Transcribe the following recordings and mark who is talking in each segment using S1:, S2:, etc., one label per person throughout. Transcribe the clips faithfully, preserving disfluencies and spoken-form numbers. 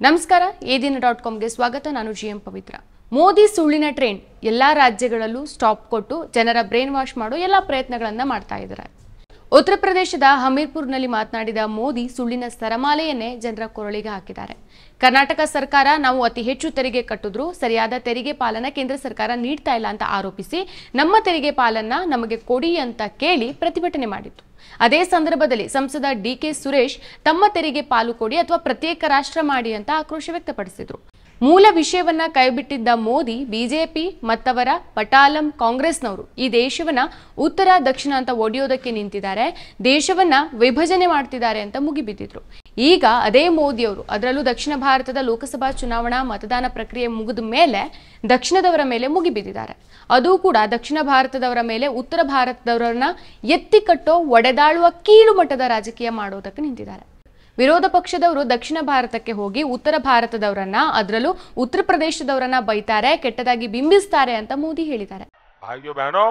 S1: ನಮಸ್ಕಾರ ಎದಿನ ಡಾಟ್ ಕಾಮ್ಗೆ ಸ್ವಾಗತ. ನಾನು ಜಿಎಂ ಪವಿತ್ರ. ಮೋದಿ ಸುಳ್ಳಿನ ಟ್ರೆಂಡ್ ಎಲ್ಲಾ ರಾಜ್ಯಗಳಲ್ಲೂ ಸ್ಟಾಪ್ ಕೊಟ್ಟು ಜನರ ಬ್ರೈನ್ ವಾಶ್ ಮಾಡೋ ಎಲ್ಲಾ ಪ್ರಯತ್ನಗಳನ್ನು ಮಾಡ್ತಾ ಇದ್ದಾರೆ. ಉತ್ತರ ಪ್ರದೇಶದ ಹಮೀರ್ಪುರ್ನಲ್ಲಿ ಮಾತನಾಡಿದ ಮೋದಿ ಸುಳ್ಳಿನ ಸರಮಾಲೆಯನ್ನೇ ಜನರ ಕೊರಳಿಗೆ ಹಾಕಿದ್ದಾರೆ. ಕರ್ನಾಟಕ ಸರ್ಕಾರ ನಾವು ಅತಿ ಹೆಚ್ಚು ತೆರಿಗೆ ಕಟ್ಟಿದ್ರು ಸರಿಯಾದ ತೆರಿಗೆ ಪಾಲನ ಕೇಂದ್ರ ಸರ್ಕಾರ ನೀಡ್ತಾ ಇಲ್ಲ ಅಂತ ಆರೋಪಿಸಿ ನಮ್ಮ ತೆರಿಗೆ ಪಾಲನ್ನ ನಮಗೆ ಕೊಡಿ ಅಂತ ಕೇಳಿ ಪ್ರತಿಭಟನೆ ಮಾಡಿತ್ತು. ಅದೇ ಸಂದರ್ಭದಲ್ಲಿ ಸಂಸದ ಡಿ ಕೆ ಸುರೇಶ್ ತಮ್ಮ ತೆರಿಗೆ ಪಾಲು ಕೊಡಿ ಅಥವಾ ಪ್ರತ್ಯೇಕ ರಾಷ್ಟ್ರ ಮಾಡಿ ಅಂತ ಆಕ್ರೋಶ ವ್ಯಕ್ತಪಡಿಸಿದ್ರು. ಮೂಲ ವಿಷಯವನ್ನ ಕೈಬಿಟ್ಟಿದ್ದ ಮೋದಿ ಬಿಜೆಪಿ ಮತ್ತವರ ಪಟಾಲಂ ಕಾಂಗ್ರೆಸ್ನವರು ಈ ದೇಶವನ್ನ ಉತ್ತರ ದಕ್ಷಿಣ ಅಂತ ಒಡೆಯೋದಕ್ಕೆ ನಿಂತಿದ್ದಾರೆ, ದೇಶವನ್ನ ವಿಭಜನೆ ಮಾಡ್ತಿದ್ದಾರೆ ಅಂತ ಮುಗಿಬಿದ್ದಿದ್ರು. ಈಗ ಅದೇ ಮೋದಿಯವರು ಅದರಲ್ಲೂ ದಕ್ಷಿಣ ಭಾರತದ ಲೋಕಸಭಾ ಚುನಾವಣಾ ಮತದಾನ ಪ್ರಕ್ರಿಯೆ ಮುಗಿದ ಮೇಲೆ ದಕ್ಷಿಣದವರ ಮೇಲೆ ಮುಗಿಬಿದ್ದಿದ್ದಾರೆ. ಅದು ಕೂಡ ದಕ್ಷಿಣ ಭಾರತದವರ ಮೇಲೆ ಉತ್ತರ ಭಾರತದವರನ್ನ ಎತ್ತಿ ಕಟ್ಟೋ ಒಡೆದಾಳುವ ಕೀಳು ಮಟ್ಟದ ರಾಜಕೀಯ ಮಾಡೋದಕ್ಕೆ ನಿಂತಿದ್ದಾರೆ. ವಿರೋಧ ಪಕ್ಷದವರು ದಕ್ಷಿಣ ಭಾರತಕ್ಕೆ ಹೋಗಿ ಉತ್ತರ ಭಾರತದವರನ್ನ ಅದರಲ್ಲೂ ಉತ್ತರ ಪ್ರದೇಶದವರನ್ನ ಬೈತಾರೆ, ಕೆಟ್ಟದಾಗಿ ಬಿಂಬಿಸ್ತಾರೆ ಅಂತ ಮೋದಿ ಹೇಳಿದ್ದಾರೆ.
S2: भाइयों बहनों,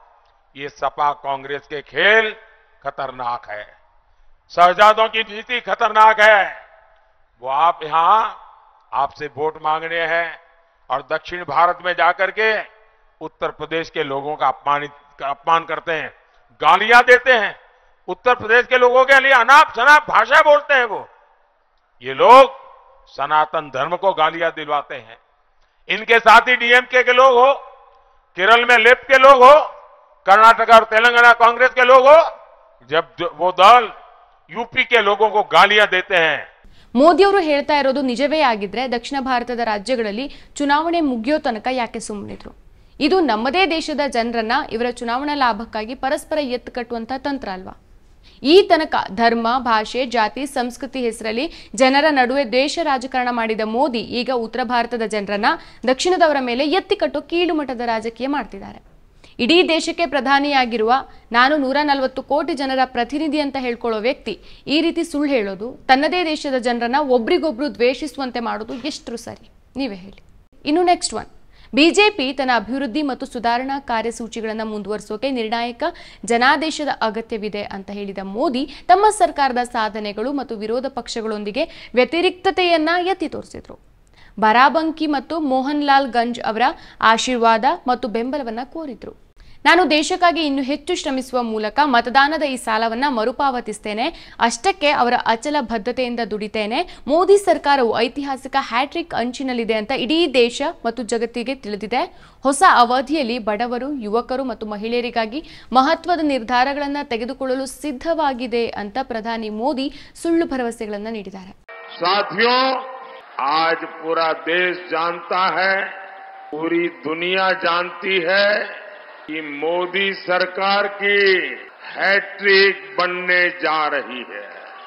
S2: ये सपा कांग्रेस के खेल खतरनाक है, शहजादों की नीति खतरनाक है. वो आप यहाँ आपसे वोट मांगने हैं और दक्षिण भारत में जाकर के उत्तर प्रदेश के लोगों का अपमानित अपमान करते हैं, गालियां देते हैं. उत्तर प्रदेश के लोगों के लिए अनाप शनाप भाषा बोलते हैं. वो ये लोग सनातन धर्म को गालियां दिलवाते हैं. इनके साथ ही डीएमके के लोग हो, केरल में लेफ्ट के लोग हो, कर्नाटक और तेलंगाना कांग्रेस के लोग हो, जब वो दल यूपी के लोगों को गालियां देते हैं.
S1: ಮೋದಿಯವರು ಹೇಳ್ತಾ ಇರೋದು ನಿಜವೇ ಆಗಿದ್ರೆ ದಕ್ಷಿಣ ಭಾರತದ ರಾಜ್ಯಗಳಲ್ಲಿ ಚುನಾವಣೆ ಮುಗಿಯೋ ತನಕ ಯಾಕೆ ಸುಮ್ಮನಿದ್ರು? ಇದು ನಮ್ಮದೇ ದೇಶದ ಜನರನ್ನ ಇವರ ಚುನಾವಣಾ ಲಾಭಕ್ಕಾಗಿ ಪರಸ್ಪರ ಎತ್ತು ಕಟ್ಟುವಂತ ತಂತ್ರ ಅಲ್ವಾ? ಈ ತನಕ ಧರ್ಮ, ಭಾಷೆ, ಜಾತಿ, ಸಂಸ್ಕೃತಿ ಹೆಸರಲ್ಲಿ ಜನರ ನಡುವೆ ದೇಶ ರಾಜಕಾರಣ ಮಾಡಿದ ಮೋದಿ ಈಗ ಉತ್ತರ ಭಾರತದ ಜನರನ್ನ ದಕ್ಷಿಣದವರ ಮೇಲೆ ಎತ್ತಿ ಕಟ್ಟೋ ಕೀಳು ಮಟ್ಟದ ರಾಜಕೀಯ ಮಾಡ್ತಿದ್ದಾರೆ. ಇಡೀ ದೇಶಕ್ಕೆ ಪ್ರಧಾನಿಯಾಗಿರುವ ನಾನು ನೂರ ನಲವತ್ತು ಕೋಟಿ ಜನರ ಪ್ರತಿನಿಧಿ ಅಂತ ಹೇಳ್ಕೊಳ್ಳೋ ವ್ಯಕ್ತಿ ಈ ರೀತಿ ಸುಳ್ಳು ಹೇಳೋದು, ತನ್ನದೇ ದೇಶದ ಜನರನ್ನ ಒಬ್ರಿಗೊಬ್ರು ದ್ವೇಷಿಸುವಂತೆ ಮಾಡೋದು ಎಷ್ಟು ಸರಿ? ನೀವೇ ಹೇಳಿ. ಇನ್ನು ನೆಕ್ಸ್ಟ್ ಒನ್, ಬಿಜೆಪಿ ತನ್ನ ಅಭಿವೃದ್ಧಿ ಮತ್ತು ಸುಧಾರಣಾ ಕಾರ್ಯಸೂಚಿಗಳನ್ನು ಮುಂದುವರಿಸೋಕೆ ನಿರ್ಣಾಯಕ ಜನಾದೇಶದ ಅಗತ್ಯವಿದೆ ಅಂತ ಹೇಳಿದ ಮೋದಿ ತಮ್ಮ ಸರ್ಕಾರದ ಸಾಧನೆಗಳು ಮತ್ತು ವಿರೋಧ ಪಕ್ಷಗಳೊಂದಿಗೆ ವ್ಯತಿರಿಕ್ತತೆಯನ್ನ ಎತ್ತಿ ತೋರಿಸಿದ್ರು. ಬಾರಾಬಂಕಿ ಮತ್ತು ಮೋಹನ್ ಲಾಲ್ ಗಂಜ್ ಅವರ ಆಶೀರ್ವಾದ ಮತ್ತು ಬೆಂಬಲವನ್ನ ಕೋರಿದ್ರು. ನಾನು ದೇಶಕ್ಕಾಗಿ ಇನ್ನೂ ಹೆಚ್ಚು ಶ್ರಮಿಸುವ ಮೂಲಕ ಮತದಾನದ ಈ ಸಾಲವನ್ನ ಮರುಪಾವತಿಸ್ತೇನೆ, ಅಷ್ಟಕ್ಕೆ ಅವರ ಅಚಲ ಬದ್ಧತೆಯಿಂದ ದುಡಿತೇನೆ. ಮೋದಿ ಸರ್ಕಾರವು ಐತಿಹಾಸಿಕ ಹ್ಯಾಟ್ರಿಕ್ ಅಂಚಿನಲ್ಲಿದೆ ಅಂತ ಇಡೀ ದೇಶ ಮತ್ತು ಜಗತ್ತಿಗೆ ತಿಳಿದಿದೆ. ಹೊಸ ಅವಧಿಯಲ್ಲಿ ಬಡವರು, ಯುವಕರು ಮತ್ತು ಮಹಿಳೆಯರಿಗಾಗಿ ಮಹತ್ವದ ನಿರ್ಧಾರಗಳನ್ನು ತೆಗೆದುಕೊಳ್ಳಲು ಸಿದ್ಧವಾಗಿದೆ ಅಂತ ಪ್ರಧಾನಿ ಮೋದಿ ಸುಳ್ಳು ಭರವಸೆಗಳನ್ನು ನೀಡಿದ್ದಾರೆ.
S2: साथियों, आज पूरा देश जानता है, पूरी दुनिया जानती है कि मोदी सरकार की हैट्रिक बनने जा रही है.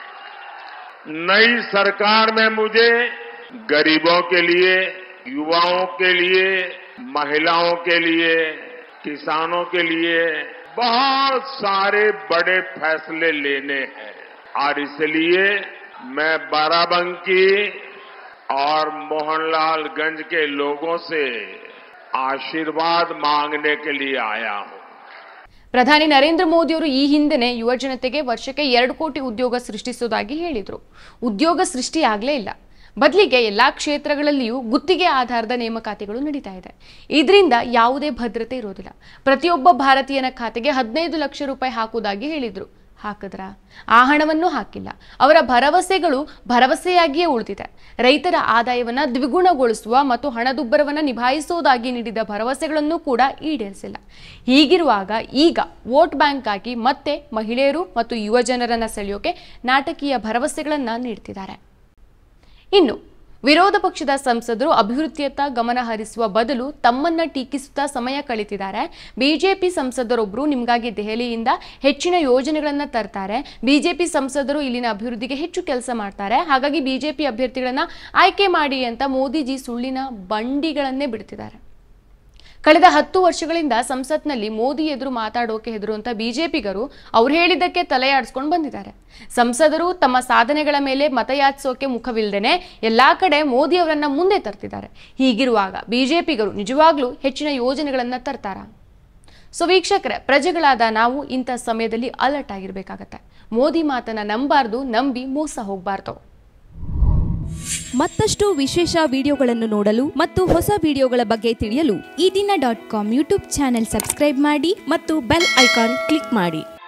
S2: नई सरकार में मुझे गरीबों के लिए, युवाओं के लिए, महिलाओं के लिए, किसानों के लिए बहुत सारे बड़े फैसले लेने हैं और इसलिए मैं बाराबंकी और मोहनलालगंज के लोगों से आशीर्वाद मांगने के लिए आया हूं.
S1: ಪ್ರಧಾನಿ ನರೇಂದ್ರ ಮೋದಿ ಅವರು ಈ ಹಿಂದೆನೆ ಯುವ ಜನತೆಗೆ ವರ್ಷಕ್ಕೆ ಎರಡು ಕೋಟಿ ಉದ್ಯೋಗ ಸೃಷ್ಟಿಸುವುದಾಗಿ ಹೇಳಿದ್ರು. ಉದ್ಯೋಗ ಸೃಷ್ಟಿ ಆಗ್ಲೇ ಇಲ್ಲ, ಬದಲಿಗೆ ಎಲ್ಲಾ ಕ್ಷೇತ್ರಗಳಲ್ಲಿಯೂ ಗುತ್ತಿಗೆ ಆಧಾರದ ನೇಮಕಾತಿಗಳು ನಡೀತಾ ಇದೆ. ಇದರಿಂದ ಯಾವುದೇ ಭದ್ರತೆ ಇರೋದಿಲ್ಲ. ಪ್ರತಿಯೊಬ್ಬ ಭಾರತೀಯನ ಖಾತೆಗೆ ಹದಿನೈದು ಲಕ್ಷ ರೂಪಾಯಿ ಹಾಕುವುದಾಗಿ ಹೇಳಿದ್ರು. ಹಾಕಿದ್ರ? ಆ ಹಣವನ್ನು ಹಾಕಿಲ್ಲ. ಅವರ ಭರವಸೆಗಳು ಭರವಸೆಯಾಗಿಯೇ ಉಳಿದಿದೆ. ರೈತರ ಆದಾಯವನ್ನ ದ್ವಿಗುಣಗೊಳಿಸುವ ಮತ್ತು ಹಣದುಬ್ಬರವನ್ನ ನಿಭಾಯಿಸುವುದಾಗಿ ನೀಡಿದ ಭರವಸೆಗಳನ್ನು ಕೂಡ ಈಡೇರಿಸಿಲ್ಲ. ಹೀಗಿರುವಾಗ ಈಗ ವೋಟ್ ಬ್ಯಾಂಕ್ ಆಗಿ ಮತ್ತೆ ಮಹಿಳೆಯರು ಮತ್ತು ಯುವ ಜನರನ್ನ ಸೆಳೆಯೋಕೆ ನಾಟಕೀಯ ಭರವಸೆಗಳನ್ನ ನೀಡ್ತಿದ್ದಾರೆ. ಇನ್ನು ವಿರೋಧ ಪಕ್ಷದ ಸಂಸದರು ಅಭಿವೃದ್ಧಿಯತ್ತ ಗಮನ ಹರಿಸುವ ಬದಲು ತಮ್ಮನ್ನ ಟೀಕಿಸುತ್ತಾ ಸಮಯ ಕಳೀತಿದ್ದಾರೆ. ಬಿಜೆಪಿ ಸಂಸದರೊಬ್ಬರು ನಿಮಗಾಗಿ ದೆಹಲಿಯಿಂದ ಹೆಚ್ಚಿನ ಯೋಜನೆಗಳನ್ನ ತರ್ತಾರೆ, ಬಿಜೆಪಿ ಸಂಸದರು ಇಲ್ಲಿನ ಅಭಿವೃದ್ಧಿಗೆ ಹೆಚ್ಚು ಕೆಲಸ ಮಾಡ್ತಾರೆ, ಹಾಗಾಗಿ ಬಿಜೆಪಿ ಅಭ್ಯರ್ಥಿಗಳನ್ನ ಆಯ್ಕೆ ಮಾಡಿ ಅಂತ ಮೋದಿಜಿ ಸುಳ್ಳಿನ ಬಂಡಿಗಳನ್ನೇ ಬಿಡ್ತಿದ್ದಾರೆ. ಕಳೆದ ಹತ್ತು ವರ್ಷಗಳಿಂದ ಸಂಸತ್ನಲ್ಲಿ ಮೋದಿ ಎದುರು ಮಾತಾಡೋಕೆ ಹೆದರುವಂತ ಬಿಜೆಪಿಗರು ಅವ್ರು ಹೇಳಿದ್ದಕ್ಕೆ ತಲೆಯಾಡಿಸ್ಕೊಂಡು ಬಂದಿದ್ದಾರೆ. ಸಂಸದರು ತಮ್ಮ ಸಾಧನೆಗಳ ಮೇಲೆ ಮತಯಾಚಿಸೋಕೆ ಮುಖವಿಲ್ಲದೇನೆ ಎಲ್ಲಾ ಕಡೆ ಮೋದಿ ಅವರನ್ನ ಮುಂದೆ ತರ್ತಿದ್ದಾರೆ. ಹೀಗಿರುವಾಗ ಬಿಜೆಪಿಗರು ನಿಜವಾಗ್ಲೂ ಹೆಚ್ಚಿನ ಯೋಜನೆಗಳನ್ನ ತರ್ತಾರಾ? ಸೊ ವೀಕ್ಷಕರೇ, ಪ್ರಜೆಗಳಾದ ನಾವು ಇಂಥ ಸಮಯದಲ್ಲಿ ಅಲರ್ಟ್ ಆಗಿರ್ಬೇಕಾಗತ್ತೆ. ಮೋದಿ ಮಾತನ್ನ ನಂಬಾರ್ದು, ನಂಬಿ ಮೋಸ ಹೋಗಬಾರ್ದು.
S3: ಮತ್ತಷ್ಟು ವಿಶೇಷ ವಿಡಿಯೋಗಳನ್ನು ನೋಡಲು ಮತ್ತು ಹೊಸ ವಿಡಿಯೋಗಳ ಬಗ್ಗೆ ತಿಳಿಯಲು Ee Dina dot com YouTube channel subscribe ಮಾಡಿ ಮತ್ತು ಬೆಲ್ ಐಕಾನ್ ಕ್ಲಿಕ್ ಮಾಡಿ.